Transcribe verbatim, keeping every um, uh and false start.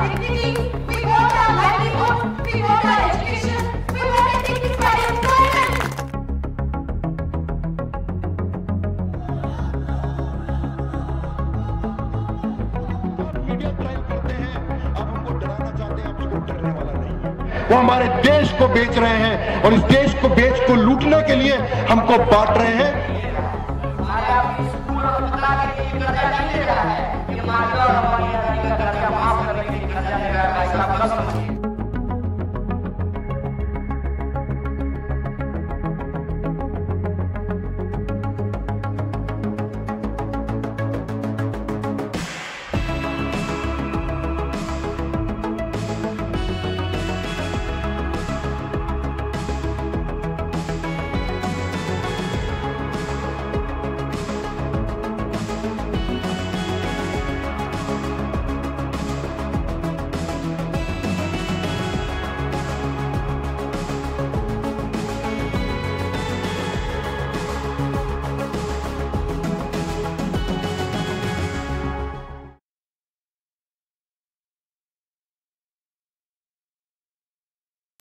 dignity, we want our livelihood, we want our education, we want a dignified employment. Media trial करते हैं, अब हमको डराना चाहते हैं, अब कोई डरने वाला नहीं। वो हमारे देश को बेच रहे हैं और इस देश को बेच को लूटने के लिए हमको बांट रहे हैं।